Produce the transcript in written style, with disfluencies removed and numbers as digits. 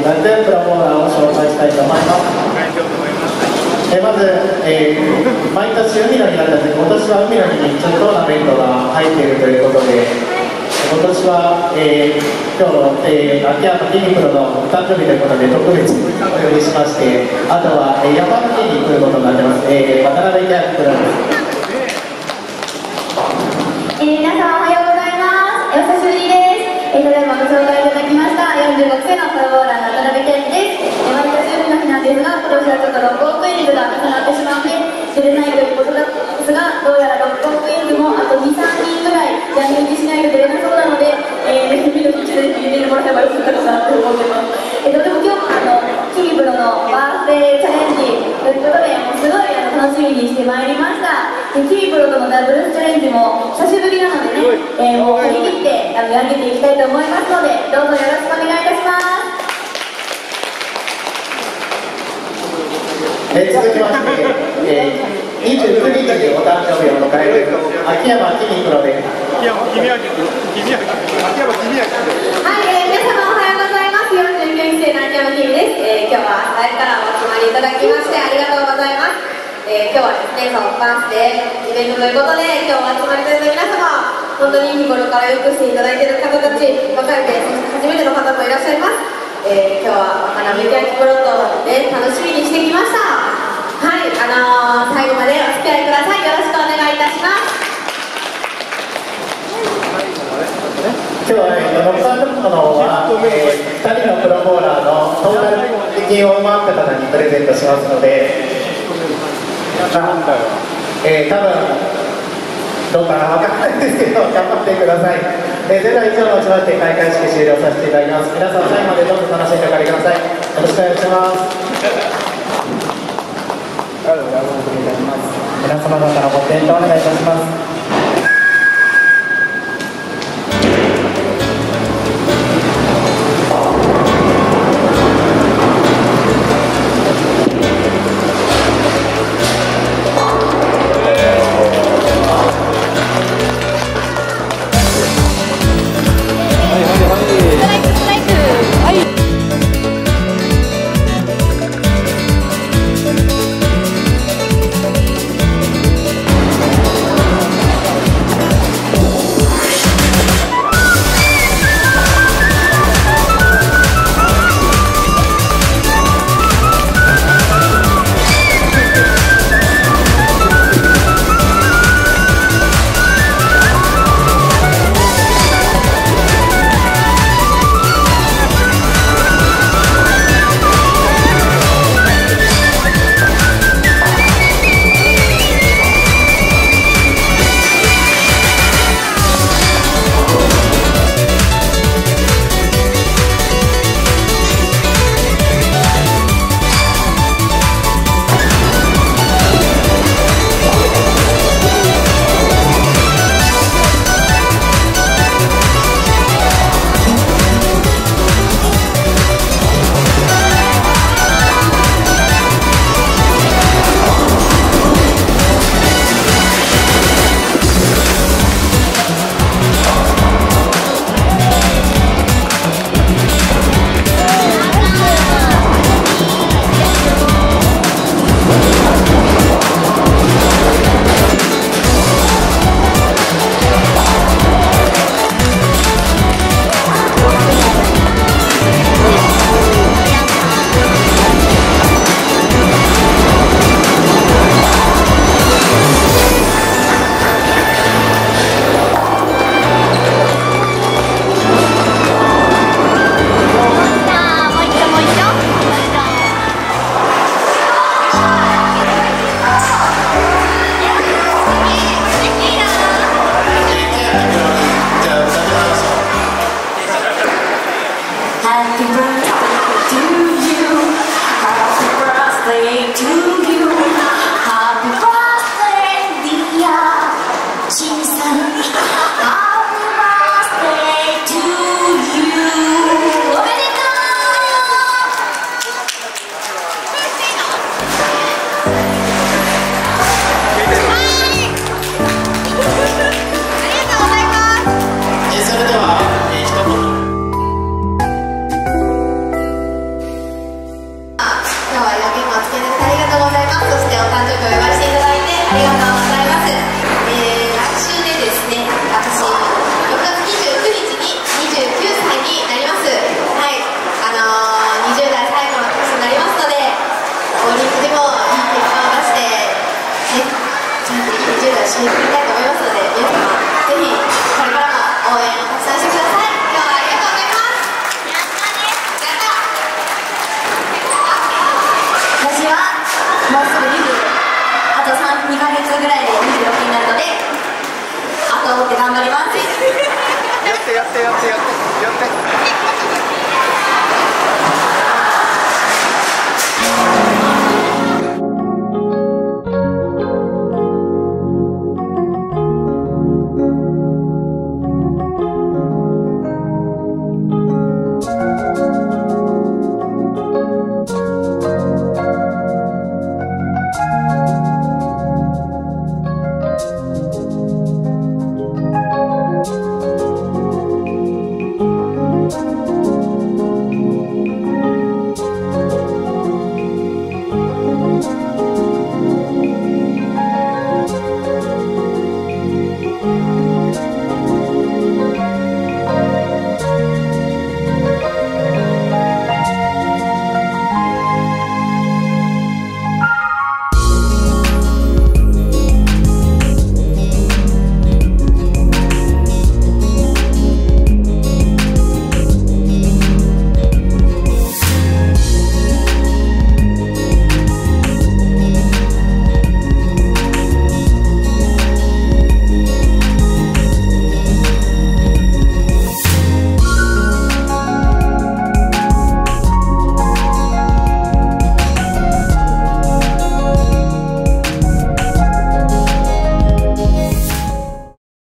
なるプロボーラーを紹介したいと思います。まず、毎年海の日なんですが、今年は海の日にちょっとトーナメントが入っているということで、今年は、今日の、秋山キニプロの誕生日ということで特別にお呼びしまして、あとは、山の日に来ることになってます、渡辺キャプロです。 皆さんおはようございます。お久しぶりです。ただいまご紹介いただきました46歳のプロボーラーの渡辺健です。毎年海の日なんですが、今年はちょっとロックオークイニングが重なってしまって出れないということなんですが、どうやらロックオークイニングもあと 2,3 人ぐらいジャンル打ちしないと出れなそうなので、海の日中で入れてもらえばよかったかなと思ってます。でも今日はキニプロのバースデーチャレンジということで、もうすごい楽しみにしてまいりました。キニプロとのダブルスチャレンジも久しぶりなのでね、もう張り切ってやり上げていきたいと思いますので、どうぞよろしくお願いいたします。 続きまして、29日にお誕生日を迎える秋山キニプロです。 はい、皆様おはようございます。49期生の秋山キニです。今日は朝からお集まりいただきましてありがとうございます。今日はですね、そのバースデーイベントということで、今日お集まりいただいた皆様、本当に日頃からよくしていただいている方たちばかりで、そして初めての方もいらっしゃいます。今日は渡辺明プロとで楽しみにしてきました。はい、最後までお付き合いください。よろしくお願いいたします。 今日はノックアウトの方は、2人のプロボーラーのトータル的を回った方にプレゼントしますので、多分どうかな、分からないですけど、頑張ってください。それでは以上をもちまして開会式終了させていただきます。皆さん最後までどうぞ楽しんでお帰りください。よろしくお願いします。皆様方のご検討お願いいたします。 今日は夜勤もお付き合いありがとうございます。そしてお誕生日をお祝いしていただいてありがとうございます。来週でですね、私6月29日に29歳になります。はい、20代最後の年になりますので、ボーリングでもいい結果を出して、ね、ちゃんといい20代を締めくくりたいと思いますので、皆様ぜひこれからも応援をたくさんしてください。今日はありがとうございます。私はもうすぐあと2ヶ月ぐらいで26になるので、あとを追って頑張ります。 やって。